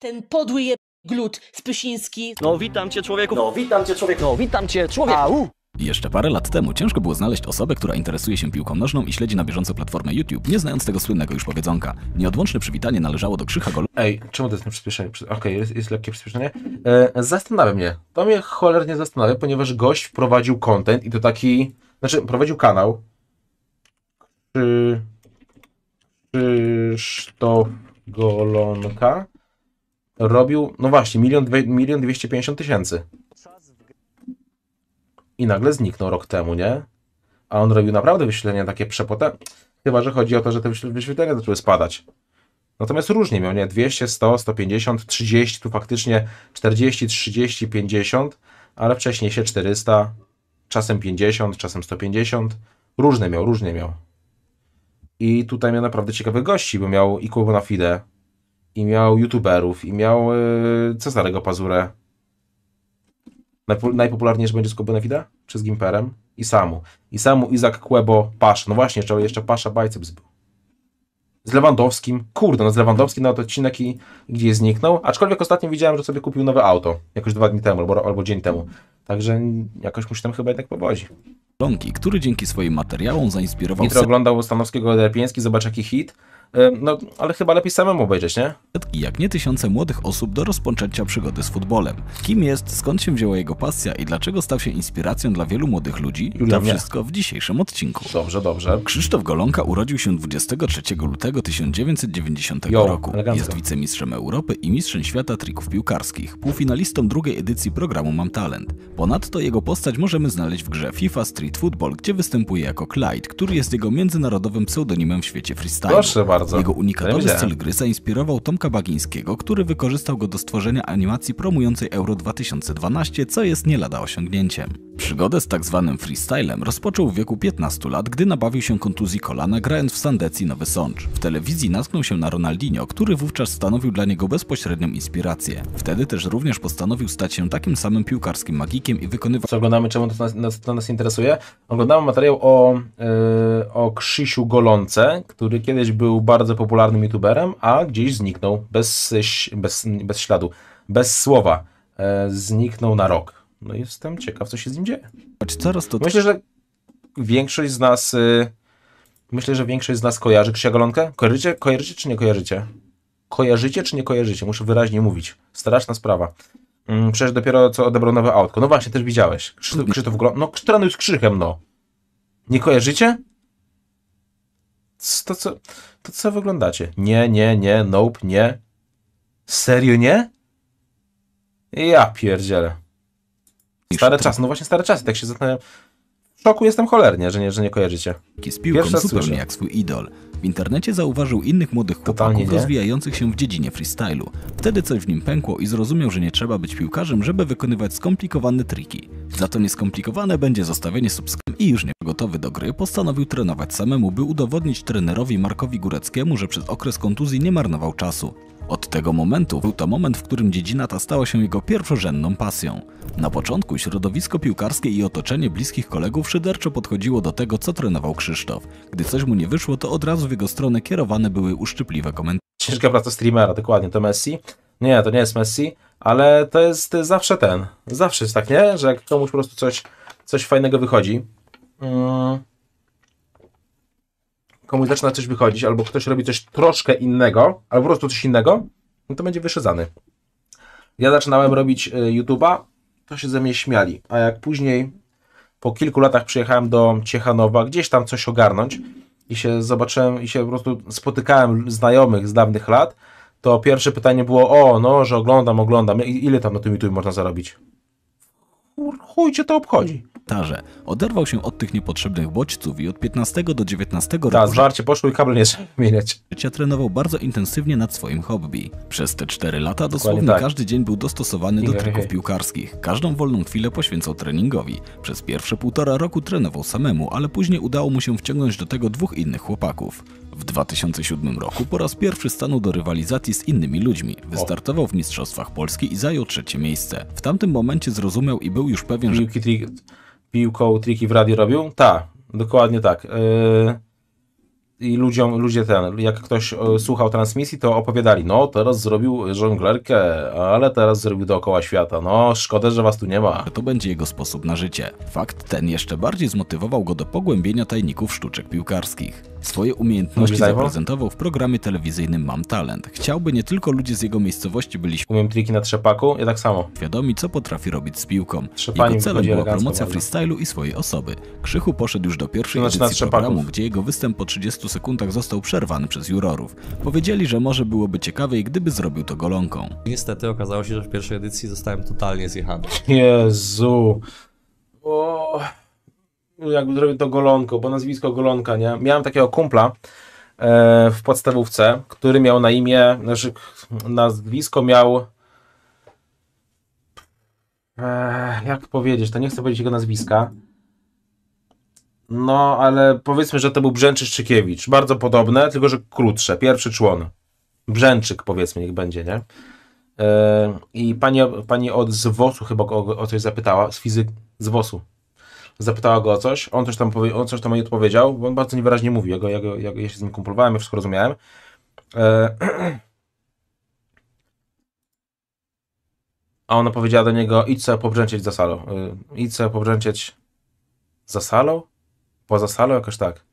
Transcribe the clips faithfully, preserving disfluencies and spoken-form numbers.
Ten podły je... glut Spysiński. No witam cię, człowieku. No witam cię, człowieku. No witam cię, człowieku. Au! Jeszcze parę lat temu ciężko było znaleźć osobę, która interesuje się piłką nożną i śledzi na bieżąco platformę YouTube, nie znając tego słynnego już powiedzonka. Nieodłączne przywitanie należało do Krzycha Gol... Ej, czemu to jest przyspieszenie? Okej, okay, jest, jest lekkie przyspieszenie. E, zastanawia mnie. To mnie cholernie zastanawia, ponieważ gość wprowadził content i to taki... Znaczy, prowadził kanał. Krzy... Krzysztof Golonka. Robił, no właśnie, milion, dwie, milion dwieście pięćdziesiąt tysięcy. I nagle zniknął rok temu, nie? A on robił naprawdę wyświetlenia takie przepotężne. Chyba że chodzi o to, że te wyświetlenia zaczęły spadać. Natomiast różnie miał, nie? dwieście, sto, sto pięćdziesiąt, trzydzieści, tu faktycznie czterdzieści, trzydzieści, pięćdziesiąt, ale wcześniej się czterysta, czasem pięćdziesiąt, czasem sto pięćdziesiąt. Różne miał, różnie miał. I tutaj miał naprawdę ciekawych gości, bo miał i Kubo na Fide, i miał youtuberów, i miał yy, Cezarego Pazurę. Najpo, najpopularniejszy będzie z Kubo na Fide? Czy z Gimperem? I Samu. I Samu, Izak, Kłebo, Pasza. No właśnie, jeszcze, jeszcze Pasza, Bajceps był. Z Lewandowskim. Kurde, no z Lewandowskim na odcinek i gdzieś zniknął. Aczkolwiek ostatnio widziałem, że sobie kupił nowe auto. Jakoś dwa dni temu, albo, albo dzień temu. Także jakoś mu się tam chyba jednak powodzi. Lonki, który dzięki swoim materiałom zainspirował... Nitro oglądał Stanowskiego Derpiński, zobacz jaki hit. No, ale chyba lepiej samemu obejrzeć, nie? setki, jak nie tysiące młodych osób do rozpoczęcia przygody z futbolem. Kim jest, skąd się wzięła jego pasja i dlaczego stał się inspiracją dla wielu młodych ludzi? Julia, To nie. wszystko w dzisiejszym odcinku. Dobrze, dobrze. Krzysztof Golonka urodził się dwudziestego trzeciego lutego tysiąc dziewięćset dziewięćdziesiątego Jo, roku. elegancko. Jest wicemistrzem Europy i mistrzem świata trików piłkarskich, półfinalistą drugiej edycji programu Mam Talent. Ponadto jego postać możemy znaleźć w grze FIFA Street Football, gdzie występuje jako Clyde, który jest jego międzynarodowym pseudonimem w świecie freestyle. Proszę bardzo. Jego unikatowy Widziałem. styl gry zainspirował Tomka Bagińskiego, który wykorzystał go do stworzenia animacji promującej Euro dwa tysiące dwanaście, co jest nie lada osiągnięciem. Przygodę z tak zwanym freestylem rozpoczął w wieku piętnastu lat, gdy nabawił się kontuzji kolana, grając w Sandecji Nowy Sącz. W telewizji natknął się na Ronaldinho, który wówczas stanowił dla niego bezpośrednią inspirację. Wtedy też również postanowił stać się takim samym piłkarskim magikiem i wykonywał... Co oglądamy, czemu to nas, nas, to nas interesuje? Oglądamy materiał o, yy, o Krzysiu Golonce, który kiedyś był bardzo popularnym youtuberem, a gdzieś zniknął bez, bez, bez śladu, bez słowa. Yy, zniknął na rok. No i jestem ciekaw, co się z nim dzieje. Coraz to... Myślę, że większość z nas yy, myślę, że większość z nas kojarzy Krzysia Golonkę. Kojarzycie? Kojarzycie czy nie kojarzycie? Kojarzycie czy nie kojarzycie? Muszę wyraźnie mówić. Straszna sprawa. Mm, przecież dopiero co odebrał nowe autko. No właśnie, też widziałeś. Krzysztof, Krzysztof Golonka. No, trenuj z Krzychem, no. Nie kojarzycie? To co, to co wyglądacie? Nie, nie, nie, nope, nie. Serio nie? Ja pierdzielę. Stare czasy, no właśnie stare czasy, tak się zastanawiam. W szoku jestem cholernie, że nie, że nie kojarzycie. z piłką Pierwszy raz zupełnie słyszę. jak swój idol. W internecie zauważył innych młodych Totalnie chłopaków nie. rozwijających się w dziedzinie freestylu. Wtedy coś w nim pękło i zrozumiał, że nie trzeba być piłkarzem, żeby wykonywać skomplikowane triki. Za to nieskomplikowane będzie zostawienie subskrypcji i już nie gotowy do gry, postanowił trenować samemu, by udowodnić trenerowi Markowi Góreckiemu, że przez okres kontuzji nie marnował czasu. Od tego momentu był to moment, w którym dziedzina ta stała się jego pierwszorzędną pasją. Na początku środowisko piłkarskie i otoczenie bliskich kolegów szyderczo podchodziło do tego, co trenował Krzysztof. Gdy coś mu nie wyszło, to od razu w jego stronę kierowane były uszczypliwe komentarze. Ciężka praca streamera, dokładnie, to Messi. Nie, to nie jest Messi, ale to jest zawsze ten. Zawsze jest tak, nie? Że jak komuś po prostu coś, coś fajnego wychodzi, mm, komuś zaczyna coś wychodzić, albo ktoś robi coś troszkę innego, albo po prostu coś innego, no to będzie wyszedzany. Ja zaczynałem robić y, YouTube'a, to się ze mnie śmiali, a jak później po kilku latach przyjechałem do Ciechanowa, gdzieś tam coś ogarnąć i się zobaczyłem i się po prostu spotykałem znajomych z dawnych lat, to pierwsze pytanie było, o, no, że oglądam, oglądam, I, ile tam na tym YouTube można zarobić? Chuj cię to obchodzi. Oderwał się od tych niepotrzebnych bodźców i od piętnastego do dziewiętnastego Tak, roku zwarcie poszło i kable nie trzeba wymieniać. życia trenował bardzo intensywnie nad swoim hobby. Przez te cztery lata dosłownie tak. każdy dzień był dostosowany do Hej, hej, trików hej. piłkarskich. Każdą wolną chwilę poświęcał treningowi. Przez pierwsze półtora roku trenował samemu, ale później udało mu się wciągnąć do tego dwóch innych chłopaków. W dwa tysiące siódmym roku po raz pierwszy stanął do rywalizacji z innymi ludźmi. Wystartował w Mistrzostwach Polski i zajął trzecie miejsce. W tamtym momencie zrozumiał i był już pewien, że Piłki, trik, piłką triki w radiu robił? Tak, dokładnie tak. Yy, i ludziom, ludzie ten, jak ktoś e, słuchał transmisji, to opowiadali, no teraz zrobił żonglerkę, ale teraz zrobił dookoła świata. No, szkoda, że was tu nie ma. To będzie jego sposób na życie. Fakt ten jeszcze bardziej zmotywował go do pogłębienia tajników sztuczek piłkarskich. Swoje umiejętności Mówisz, Zajwo? zaprezentował w programie telewizyjnym Mam Talent. Chciałby nie tylko ludzie z jego miejscowości byli Umiem triki na trzepaku? Ja tak samo. świadomi, co potrafi robić z piłką. Trzepanie Jego celem wychodzi była elegancko promocja bardzo. freestylu i swojej osoby. Krzychu poszedł już do pierwszej To znaczy na edycji trzepaków. programu, gdzie jego występ po trzydziestu sekundach został przerwany przez jurorów. Powiedzieli, że może byłoby ciekawiej, gdyby zrobił to golonką. Niestety okazało się, że w pierwszej edycji zostałem totalnie zjechany. Jezu. O, jakby zrobił to golonko, bo nazwisko golonka, nie? Miałem takiego kumpla e, w podstawówce, który miał na imię, znaczy nazwisko miał e, jak powiedzieć, to nie chcę powiedzieć jego nazwiska. No, ale powiedzmy, że to był Brzęczyszczykiewicz. Bardzo podobne, tylko że krótsze. Pierwszy człon. Brzęczyk, powiedzmy, niech będzie, nie? Yy, I pani, pani od z WOS-u chyba go o, o coś zapytała, z fizyk, z WOS-u. Zapytała go o coś, on coś tam, powie, on coś tam jej odpowiedział, bo on bardzo niewyraźnie mówił, ja, go, ja, go, ja, ja się z nim kumplowałem, ja wszystko rozumiałem. Yy, a ona powiedziała do niego, idź sobie pobrzęcieć za salą. Yy, idź sobie pobrzęcieć za salą? Poza salą? Jakoś tak.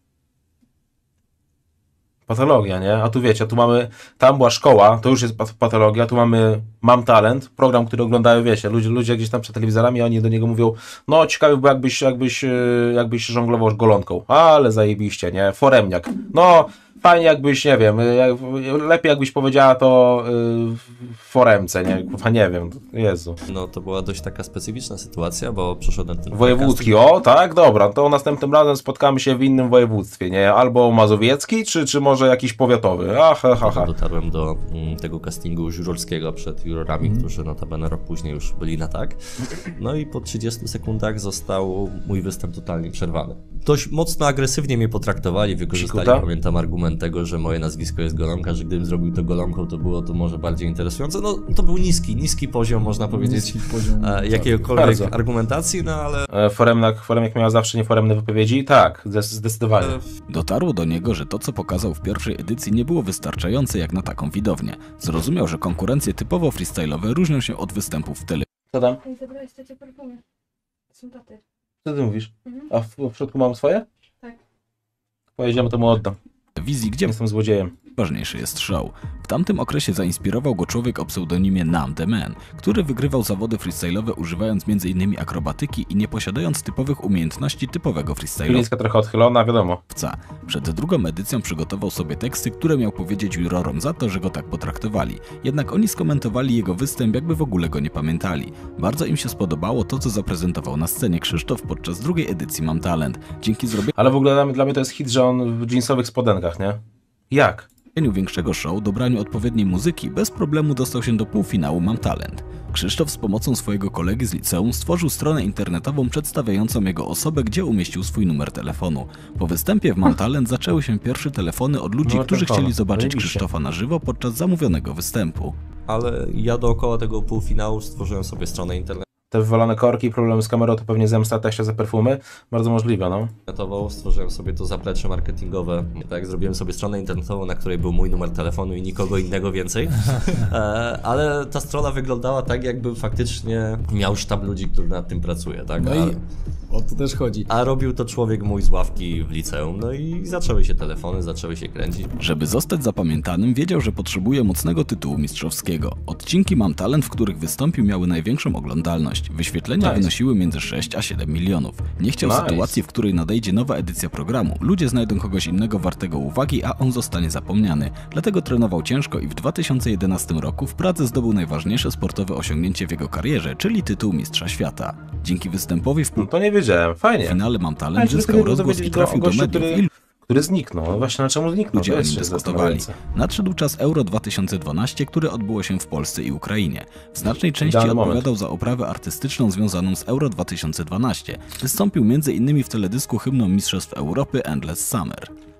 Patologia, nie? A tu wiecie, tu mamy, tam była szkoła, to już jest pat- patologia, tu mamy Mam Talent, program, który oglądają, wiecie, ludzie, ludzie gdzieś tam przed telewizorami, oni do niego mówią, no ciekawy był jakbyś, jakbyś, yy, jakbyś żonglował golonką, ale zajebiście, nie? Foremniak, no fajnie jakbyś, nie wiem, jak, lepiej jakbyś powiedziała to yy, w foremce, nie? Kurwa, nie wiem, Jezu. No to była dość taka specyficzna sytuacja, bo przeszedłem ten Wojewódzki, o tak, dobra, to następnym razem spotkamy się w innym województwie, nie? Albo mazowiecki, czy, czy może jakiś powiatowy, aha, ha, ha. Dotarłem do mm, tego castingu jurorskiego przed jurorami, Mhm. którzy notabene rok później już byli na tak. No i po trzydziestu sekundach został mój występ totalnie przerwany. Dość mocno agresywnie mnie potraktowali, wykorzystali, Psikuta? pamiętam, argument tego, że moje nazwisko jest Golonka, że gdybym zrobił to golonką, to było to może bardziej interesujące. No to był niski, niski poziom, można powiedzieć, Niski poziom, e, tak. jakiegokolwiek Bardzo. argumentacji, no ale E, Foremnak, Foremniak miał zawsze nieforemne wypowiedzi, tak, zdes- zdecydowanie. Dotarło do niego, że to, co pokazał w pierwszej edycji, nie było wystarczające jak na taką widownię. Zrozumiał, że konkurencje typowo freestyle'owe różnią się od występów w telewizji. Co tam? Ej, zabrałeś te perfumy. Są taty. Co ty mówisz? Mhm. A w, w środku mam swoje? Tak. Pojedziemy, to mu oddam. gdzie Jestem złodziejem. ważniejszy jest show. W tamtym okresie zainspirował go człowiek o pseudonimie Nam The Man, który wygrywał zawody freestyle'owe używając m.in. akrobatyki i nie posiadając typowych umiejętności typowego freestyle'owca. Klinicka trochę odchylona, wiadomo. Przed drugą edycją przygotował sobie teksty, które miał powiedzieć jurorom za to, że go tak potraktowali. Jednak oni skomentowali jego występ, jakby w ogóle go nie pamiętali. Bardzo im się spodobało to, co zaprezentował na scenie Krzysztof podczas drugiej edycji Mam Talent. Dzięki zrobieniu Ale w ogóle dla mnie, dla mnie to jest hit, że on w jeansowych spodenkach, nie? Jak? większego show, dobraniu odpowiedniej muzyki, bez problemu dostał się do półfinału Mam Talent. Krzysztof z pomocą swojego kolegi z liceum stworzył stronę internetową przedstawiającą jego osobę, gdzie umieścił swój numer telefonu. Po występie w Mam Talent zaczęły się pierwsze telefony od ludzi, Numer którzy telefonu. chcieli zobaczyć Zajebiście. Krzysztofa na żywo podczas zamówionego występu. ale ja dookoła tego półfinału stworzyłem sobie stronę internetową, Te wywalone korki, problemy z kamerą, to pewnie zemsta teścia za perfumy. Bardzo możliwe, no. stworzyłem sobie to zaplecze marketingowe. Tak, zrobiłem sobie stronę internetową, na której był mój numer telefonu i nikogo innego więcej. E, ale ta strona wyglądała tak, jakbym faktycznie miał sztab ludzi, który nad tym pracuje, tak? No A, i o to też chodzi. a robił to człowiek mój z ławki w liceum. No i zaczęły się telefony, zaczęły się kręcić. Żeby zostać zapamiętanym, wiedział, że potrzebuje mocnego tytułu mistrzowskiego. Odcinki Mam Talent, w których wystąpił, miały największą oglądalność. Wyświetlenia Nice. wynosiły między sześć a siedem milionów. Nie chciał Nice. sytuacji, w której nadejdzie nowa edycja programu. Ludzie znajdą kogoś innego wartego uwagi, a on zostanie zapomniany. Dlatego trenował ciężko i w dwa tysiące jedenastym roku w Pradze zdobył najważniejsze sportowe osiągnięcie w jego karierze, czyli tytuł Mistrza Świata. Dzięki występowi w No to nie wiedziałem, fajnie. półfinale Mam Talent Fajnie, że zyskał tylko rozgłos i dowiedzieć go o trafił do gościu, mediów. który- I Który zniknął. No właśnie, na czemu zniknął? ludzie To o jest nim jeszcze dyskutowali. zastanawiające. Nadszedł czas Euro dwa tysiące dwanaście, które odbyło się w Polsce i Ukrainie. W znacznej części Idealny moment. odpowiadał za oprawę artystyczną związaną z Euro dwa tysiące dwanaście. Wystąpił między innymi w teledysku hymną Mistrzostw Europy Endless Summer.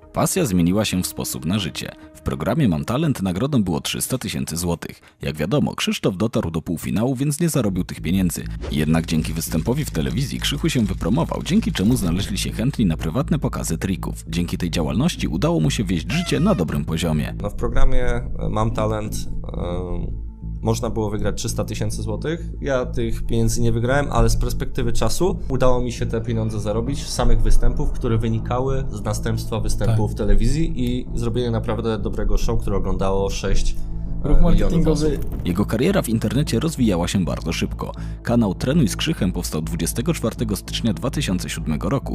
Pasja zmieniła się w sposób na życie. W programie Mam Talent nagrodą było trzysta tysięcy złotych. Jak wiadomo, Krzysztof dotarł do półfinału, więc nie zarobił tych pieniędzy. Jednak dzięki występowi w telewizji Krzychu się wypromował, dzięki czemu znaleźli się chętni na prywatne pokazy trików. Dzięki tej działalności udało mu się wieść życie na dobrym poziomie. No w programie Mam Talent yy, można było wygrać trzysta tysięcy złotych. Ja tych pieniędzy nie wygrałem, ale z perspektywy czasu udało mi się te pieniądze zarobić z samych występów, które wynikały z następstwa występów Tak. w telewizji i zrobienia naprawdę dobrego show, które oglądało sześć Ruch milionów marketingowy. osób. Jego kariera w internecie rozwijała się bardzo szybko. Kanał Trenuj z Krzychem powstał dwudziestego czwartego stycznia dwa tysiące siódmego roku.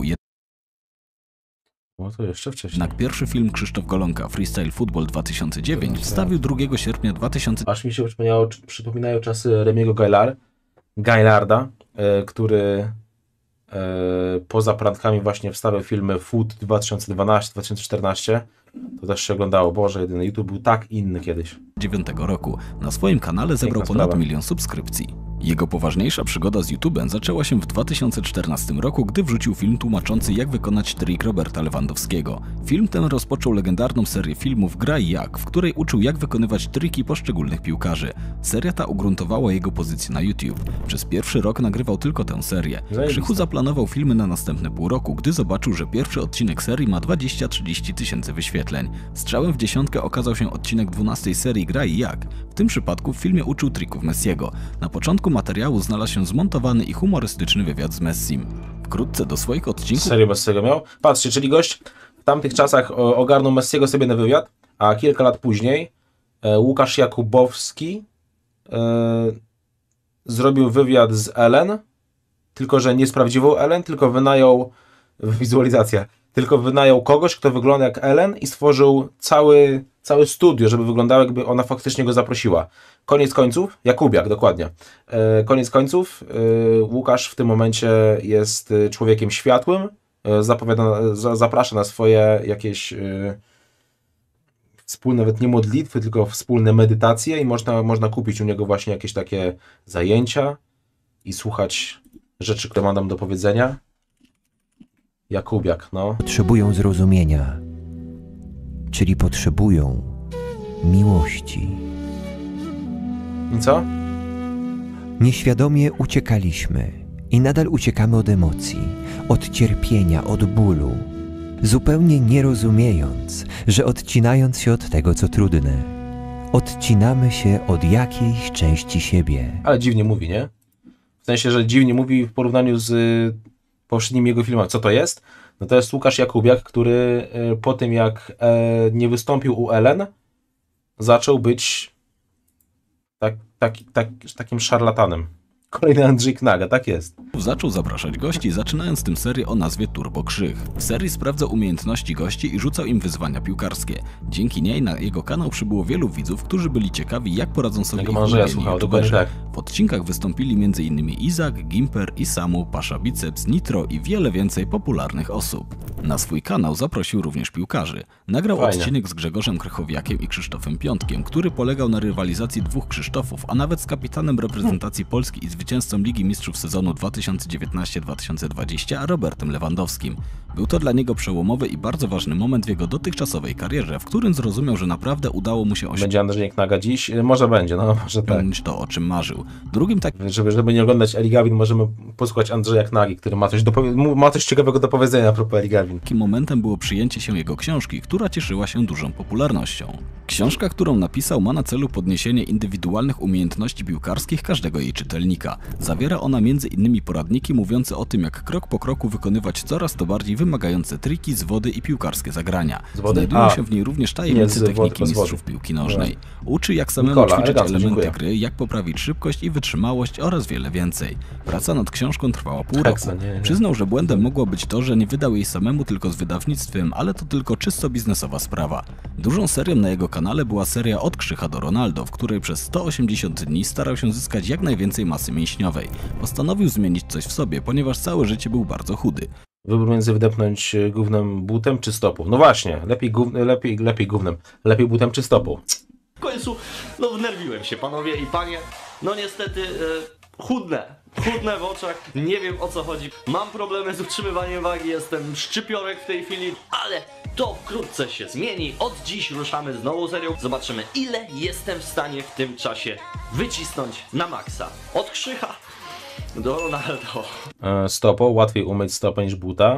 No to jeszcze wcześniej. Jednak pierwszy film Krzysztof Golonka Freestyle Football dwa tysiące dziewięć wstawił drugiego sierpnia dwa tysiące Aż mi się przypomniało, przypominają czasy Remiego Gaillard, Gaillarda, e, który e, poza prantkami właśnie wstawiał filmy Food dwa tysiące dwanaście dwa tysiące czternaście. To też się oglądało. Boże, jedyny YouTube był tak inny kiedyś. dziewiątego roku. Na swoim kanale zebrał Piękna ponad sprawa. milion subskrypcji. Jego poważniejsza przygoda z YouTubem zaczęła się w dwa tysiące czternastym roku, gdy wrzucił film tłumaczący, jak wykonać trik Roberta Lewandowskiego. Film ten rozpoczął legendarną serię filmów Graj jak, w której uczył, jak wykonywać triki poszczególnych piłkarzy. Seria ta ugruntowała jego pozycję na YouTube. Przez pierwszy rok nagrywał tylko tę serię. Zajebiste. Krzychu zaplanował filmy na następne pół roku, gdy zobaczył, że pierwszy odcinek serii ma dwadzieścia trzydzieści tysięcy wyświetleń. Strzałem w dziesiątkę okazał się odcinek dwunastej serii Graj jak. W tym przypadku w filmie uczył trików Messiego. Na początku materiału znalazł się zmontowany i humorystyczny wywiad z Messim. Wkrótce do swoich odcinków Serio Messiego miał? Patrzcie, czyli gość w tamtych czasach o, ogarnął Messiego sobie na wywiad, a kilka lat później e, Łukasz Jakubowski e, zrobił wywiad z Ellen, tylko że nie z prawdziwą Ellen, tylko wynajął wizualizację. Tylko wynajął kogoś, kto wygląda jak Ellen i stworzył cały, cały studio, żeby wyglądało, jakby ona faktycznie go zaprosiła. Koniec końców, Jakubiak, dokładnie. E, koniec końców, e, Łukasz w tym momencie jest e, człowiekiem światłym, e, zapowiada, za, zaprasza na swoje jakieś e, wspólne, nawet nie modlitwy, tylko wspólne medytacje i można, można kupić u niego właśnie jakieś takie zajęcia i słuchać rzeczy, które ma nam do powiedzenia. Jakubiak, no. Potrzebują zrozumienia, czyli potrzebują miłości. I co? Nieświadomie uciekaliśmy i nadal uciekamy od emocji, od cierpienia, od bólu, zupełnie nie rozumiejąc, że odcinając się od tego, co trudne, odcinamy się od jakiejś części siebie. Ale dziwnie mówi, nie? W sensie, że dziwnie mówi w porównaniu z y, poprzednimi jego filmami. Co to jest? No to jest Łukasz Jakubiak, który y, po tym jak e, nie wystąpił u Ellen, zaczął być tak, tak, tak, takim szarlatanem. Kolejny Andrzej Knaga, tak jest. zaczął zapraszać gości, zaczynając tym serię o nazwie Turbo Krzych. W serii sprawdzał umiejętności gości i rzucał im wyzwania piłkarskie. Dzięki niej na jego kanał przybyło wielu widzów, którzy byli ciekawi, jak poradzą sobie Jak ich Andrzeja ulubieni słuchał, dokładnie youtuberzy. tak. W odcinkach wystąpili między innymi Izak, Gimper, Isamu, Pasza Biceps, Nitro i wiele więcej popularnych osób. Na swój kanał zaprosił również piłkarzy. Nagrał Fajnie. odcinek z Grzegorzem Krychowiakiem i Krzysztofem Piątkiem, który polegał na rywalizacji dwóch Krzysztofów, a nawet z kapitanem reprezentacji Polski i zwycięzcą Ligi Mistrzów sezonu dwa tysiące dziewiętnaście dwa tysiące dwadzieścia Robertem Lewandowskim. Był to dla niego przełomowy i bardzo ważny moment w jego dotychczasowej karierze, w którym zrozumiał, że naprawdę udało mu się Będzie Andrzej Knaga dziś? Może będzie, no może tak. osiągnąć to, o czym marzył. Drugim takim Żeby, żeby nie oglądać Eli Gavin, możemy posłuchać Andrzeja Knagi, który ma coś, do, powie- mu- ma coś ciekawego do powiedzenia a propos Eli Gavin. Takim momentem było przyjęcie się jego książki, która cieszyła się dużą popularnością. Książka, którą napisał, ma na celu podniesienie indywidualnych umiejętności piłkarskich każdego jej czytelnika. Zawiera ona między innymi poradniki mówiące o tym, jak krok po kroku wykonywać coraz to bardziej wymagające triki z wody i piłkarskie zagrania. Z wody? Znajdują A. się w niej również Nie, tajemnice z wody, techniki tylko z wody. mistrzów piłki nożnej. Uczy, jak samemu Nikola, ćwiczyć elegancko, elementy dziękuję. gry, jak poprawić szybkość i wytrzymałość oraz wiele więcej. Praca nad książką trwała pół Heksa, roku. nie, nie. Przyznał, że błędem mogło być to, że nie wydał jej samemu, tylko z wydawnictwem, ale to tylko czysto biznesowa sprawa. Dużą serią na jego kanale była seria Od Krzycha do Ronaldo, w której przez sto osiemdziesiąt dni starał się zyskać jak najwięcej masy mięśniowej. Postanowił zmienić coś w sobie, ponieważ całe życie był bardzo chudy. Wybór między wydepnąć e, gównem butem czy stopą. No właśnie, lepiej, gów, lepiej, lepiej gównem. Lepiej butem czy stopą. W końcu, no wnerwiłem się, panowie i panie. No niestety, e, chudnę. chudnę w oczach, nie wiem o co chodzi. Mam problemy z utrzymywaniem wagi, jestem szczypiorek w tej chwili, ale to wkrótce się zmieni. Od dziś ruszamy z nową serią. Zobaczymy, ile jestem w stanie w tym czasie wycisnąć na maksa. Od Krzycha do Ronaldo. E, stopo, łatwiej umyć stopę niż buta.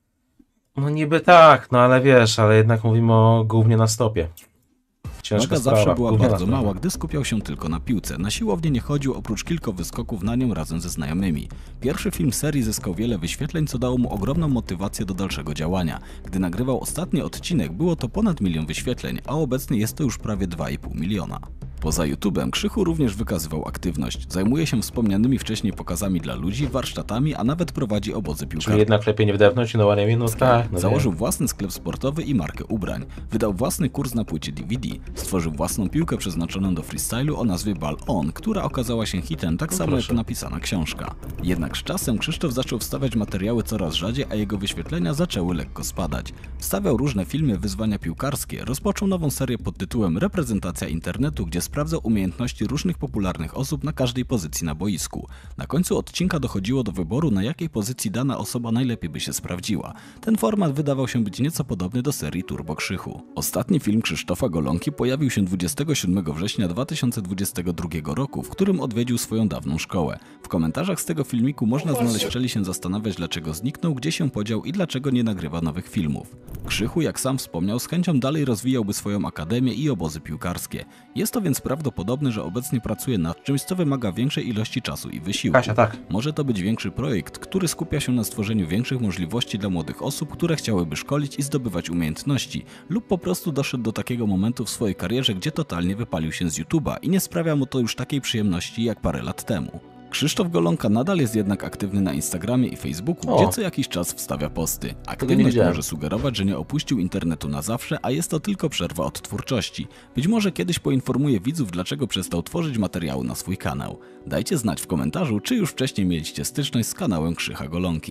No niby tak, no ale wiesz, ale jednak mówimy o głównie na stopie. Ciężka Waga sprawa. zawsze była Gówniana bardzo sprawa. mała, gdy skupiał się tylko na piłce. Na siłownię nie chodził, oprócz kilku wyskoków na nią razem ze znajomymi. Pierwszy film serii zyskał wiele wyświetleń, co dało mu ogromną motywację do dalszego działania. Gdy nagrywał ostatni odcinek, było to ponad milion wyświetleń, a obecnie jest to już prawie dwa i pół miliona. Poza YouTube'em Krzychu również wykazywał aktywność. Zajmuje się wspomnianymi wcześniej pokazami dla ludzi, warsztatami, a nawet prowadzi obozy Czyli piłkarskie. jednak lepiej nie wdepnąć i no ładnie, no tak. No Założył własny sklep sportowy i markę ubrań. Wydał własny kurs na płycie D V D. Stworzył własną piłkę przeznaczoną do freestylu o nazwie Ball On, która okazała się hitem, tak samo proszę. jak napisana książka. Jednak z czasem Krzysztof zaczął wstawiać materiały coraz rzadziej, a jego wyświetlenia zaczęły lekko spadać. Wstawiał różne filmy, wyzwania piłkarskie, rozpoczął nową serię pod tytułem Reprezentacja internetu, gdzie sprawdzał umiejętności różnych popularnych osób na każdej pozycji na boisku. Na końcu odcinka dochodziło do wyboru, na jakiej pozycji dana osoba najlepiej by się sprawdziła. Ten format wydawał się być nieco podobny do serii Turbo Krzychu. Ostatni film Krzysztofa Golonki pojawił się dwudziestego siódmego września dwa tysiące dwudziestego drugiego roku, w którym odwiedził swoją dawną szkołę. W komentarzach z tego filmiku można znaleźć, chcieli się zastanawiać, dlaczego zniknął, gdzie się podział i dlaczego nie nagrywa nowych filmów. Krzychu, jak sam wspomniał, z chęcią dalej rozwijałby swoją akademię i obozy piłkarskie. Jest to więc prawdopodobne, że obecnie pracuje nad czymś, co wymaga większej ilości czasu i wysiłku. Kasia, tak. Może to być większy projekt, który skupia się na stworzeniu większych możliwości dla młodych osób, które chciałyby szkolić i zdobywać umiejętności, lub po prostu doszedł do takiego momentu w swojej karierze, gdzie totalnie wypalił się z YouTube'a i nie sprawia mu to już takiej przyjemności jak parę lat temu. Krzysztof Golonka nadal jest jednak aktywny na Instagramie i Facebooku, O. gdzie co jakiś czas wstawia posty. nie Aktywność widziałem. może sugerować, że nie opuścił internetu na zawsze, a jest to tylko przerwa od twórczości. Być może kiedyś poinformuje widzów, dlaczego przestał tworzyć materiały na swój kanał. Dajcie znać w komentarzu, czy już wcześniej mieliście styczność z kanałem Krzycha Golonki.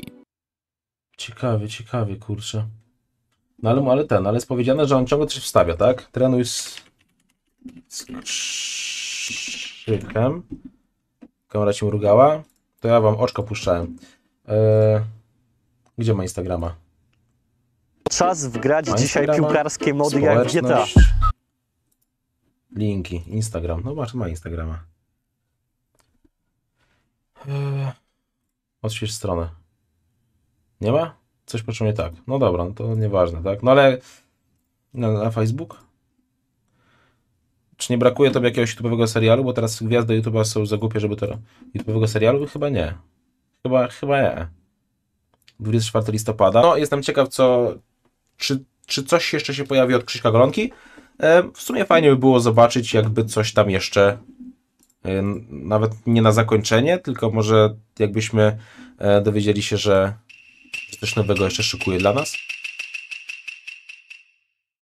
Ciekawie, ciekawie, kurczę. No ale, ale ten, ale jest powiedziane, że on ciągle coś wstawia, tak? Trenuj z, z Krzychem. Kamera ci mrugała. To ja wam oczko puszczałem. Eee, gdzie ma Instagrama? Czas wgrać Ma dzisiaj Instagrama? piłkarskie mody jak w G T A. Społeczność. Linki, Instagram. No masz, ma Instagrama. Eee, odśwież stronę. Nie ma? Coś poczuł nie tak. No dobra, no to nieważne, tak? No ale na, na Facebook? Czy nie brakuje tobie jakiegoś YouTube'owego serialu? Bo teraz gwiazdy YouTube'a są za głupie, żeby to... YouTube'owego serialu? Chyba nie. Chyba, chyba nie. dwudziestego czwartego listopada. No, jestem ciekaw, co... Czy, czy coś jeszcze się pojawi od Krzyśka Golonki? E, w sumie fajnie by było zobaczyć, jakby coś tam jeszcze... E, nawet nie na zakończenie, tylko może jakbyśmy e, dowiedzieli się, że coś nowego jeszcze szykuje dla nas.